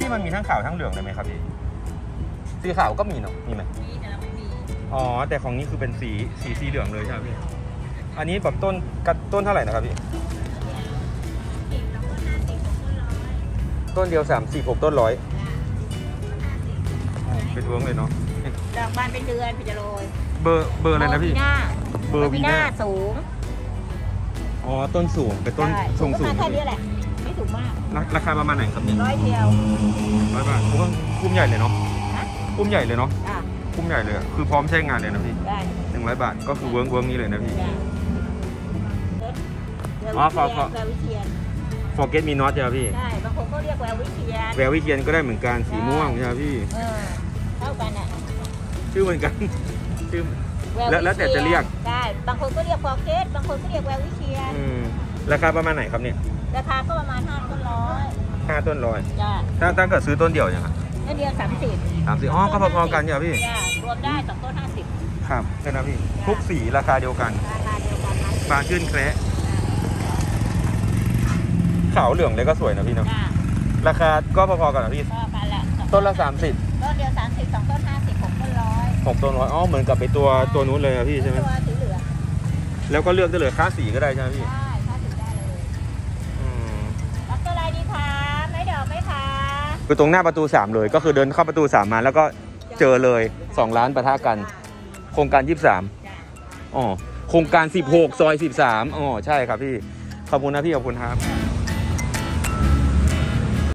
ที่มันมีทั้งขาวทั้งเหลืองเลยไหมครับพี่สีขาวก็มีเนาะมีไหมมีแต่เราไม่มีอ๋อแต่ของนี้คือเป็นสีเหลืองเลยใช่ไหมพี่อันนี้แบบต้นเท่าไหร่นะครับพี่ต้นเดียว346ต้น100เป็นเวิร์กเลยเนาะดอกบานเป็นเดือนพี่จะโรยเบอร์อะไรนะพี่เบอร์วีน่าสูงอ๋อต้นสูงเป็นต้นทรงสูงแค่นี้แหละไม่สูงมากราคาประมาณไหนครับเนี่ย 100เดียว 100 บาทคุ้มใหญ่เลยเนาะคุ้มใหญ่เลยเนาะคุ้มใหญ่เลยคือพร้อมใช้งานเลยนะพี่100 บาทก็คือเวิร์กนี้เลยนะพี่อ๋อforget me not ใช่ไหมพี่ใช่บางคนก็เรียกแวววิเชียนก็ได้เหมือนกันสีม่วงใช่ไหมพี่เท่ากันอ่ะชื่อเหมือนกันชื่อแล้วแต่จะเรียกใช่บางคนก็เรียก forget บางคนก็เรียกแวววิเชียนราคาประมาณไหนครับเนี่ยราคาก็ประมาณ5 ต้น 100 จ้าถ้าเกิดซื้อต้นเดียวอย่างไรต้นเดียว30 อ๋อก็พอๆกันใช่ไหมพี่รวมได้2 ต้น 50 ครับใช่นะพี่ทุกสีราคาเดียวกันปลาชื่นแคระขาวเหลืองเลยก็สวยนะพี่เนาะราคาก็พอๆกันนะพี่ต้นละ30ต้นเดียว30 2 ต้น 50 6 ต้น 100 6 ต้น 100อ๋อเหมือนกับไปตัวนู้นเลยนะพี่ใช่ไหมตัวสีเหลืองแล้วก็เลือกได้เลยค่าสีก็ได้ใช่ไหมพี่ได้ค่าสีได้เลยรับตัวอะไรดีคะไม่ดอกไม่คะคือตรงหน้าประตู3เลยก็คือเดินเข้าประตู3มาแล้วก็เจอเลย2 ร้านปะทะกันโครงการ23อ๋อโครงการ16ซอย13อ๋อใช่ครับพี่ขอบคุณนะพี่ขอบคุณครับ